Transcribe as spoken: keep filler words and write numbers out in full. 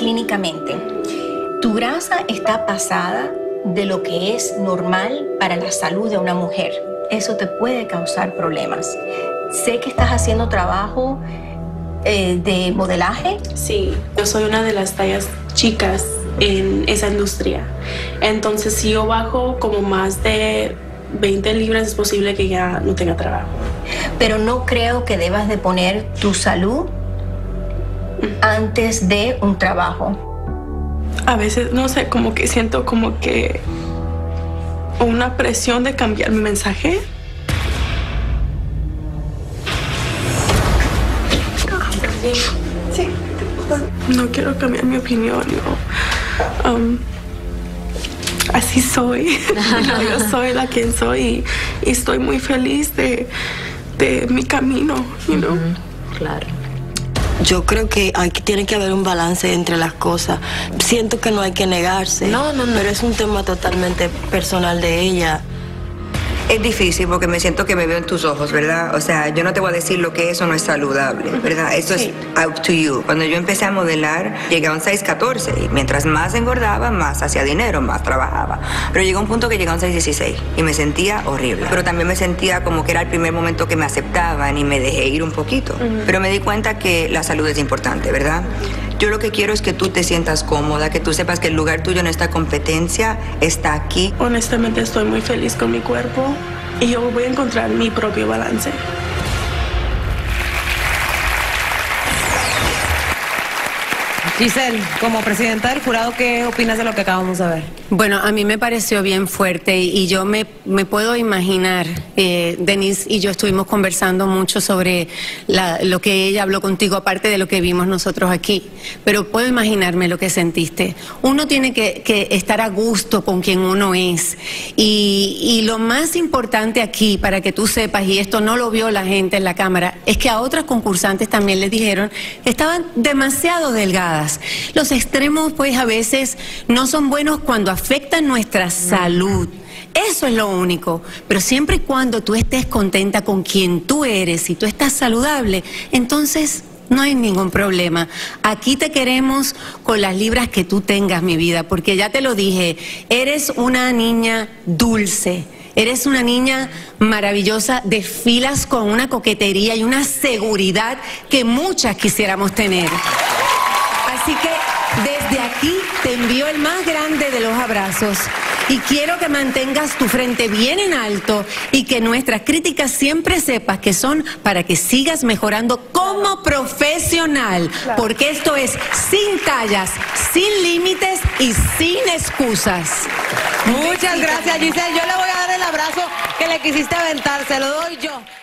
clínicamente, tu grasa está pasada de lo que es normal para la salud de una mujer. Eso te puede causar problemas. Sé que estás haciendo trabajo eh, de modelaje. Sí, yo soy una de las tallas chicas en esa industria. Entonces, si yo bajo como más de veinte libras, es posible que ya no tenga trabajo. Pero no creo que debas de poner tu salud antes de un trabajo. A veces, no sé, como que siento como que una presión de cambiar mi mensaje. Sí. No quiero cambiar mi opinión, no. Um, así soy. No, yo soy la quien soy y, y estoy muy feliz de, de mi camino, you know? Uh-huh. Claro. Yo creo que hay, tiene que haber un balance entre las cosas. Siento que no hay que negarse, no, no, no. pero es un tema totalmente personal de ella. Es difícil porque me siento que me veo en tus ojos, ¿verdad? O sea, yo no te voy a decir lo que eso no es saludable, ¿verdad? Eso sí. Es up to you. Cuando yo empecé a modelar, llegué a un seis catorce y mientras más engordaba, más hacía dinero, más trabajaba. Pero llegó un punto que llegué a un seis dieciséis y me sentía horrible. Pero también me sentía como que era el primer momento que me aceptaban y me dejé ir un poquito. Uh-huh. Pero me di cuenta que la salud es importante, ¿verdad? Yo lo que quiero es que tú te sientas cómoda, que tú sepas que el lugar tuyo en esta competencia está aquí. Honestamente estoy muy feliz con mi cuerpo y yo voy a encontrar mi propio balance. Giselle, como presidenta del jurado, ¿qué opinas de lo que acabamos de ver? Bueno, a mí me pareció bien fuerte y yo me, me puedo imaginar, eh, Denise y yo estuvimos conversando mucho sobre la, lo que ella habló contigo, aparte de lo que vimos nosotros aquí, pero puedo imaginarme lo que sentiste. Uno tiene que, que estar a gusto con quien uno es y, y lo más importante aquí, para que tú sepas, y esto no lo vio la gente en la cámara, es que a otras concursantes también les dijeron que estaban demasiado delgadas. Los extremos, pues, a veces no son buenos cuando afectan nuestra salud. Eso es lo único. Pero siempre y cuando tú estés contenta con quien tú eres y tú estás saludable, entonces no hay ningún problema. Aquí te queremos con las libras que tú tengas, mi vida, porque ya te lo dije, eres una niña dulce. Eres una niña maravillosa, desfilas con una coquetería y una seguridad que muchas quisiéramos tener. Así que desde aquí te envío el más grande de los abrazos y quiero que mantengas tu frente bien en alto y que nuestras críticas siempre sepas que son para que sigas mejorando como profesional, porque esto es sin tallas, sin límites y sin excusas. Muchas gracias, Giselle. Yo le voy a dar el abrazo que le quisiste aventar, se lo doy yo.